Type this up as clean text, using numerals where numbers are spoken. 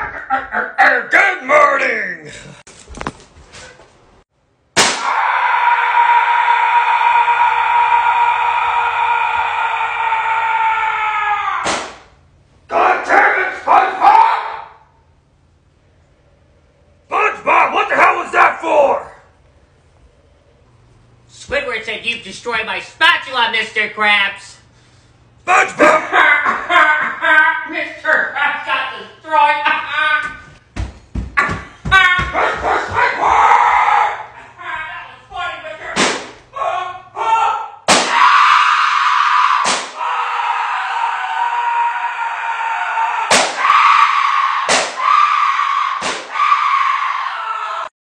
Good morning! God damn it, SpongeBob! SpongeBob, what the hell was that for? Squidward said you've destroyed my spatula, Mr. Krabs. SpongeBob! Mr. Krabs got destroyed.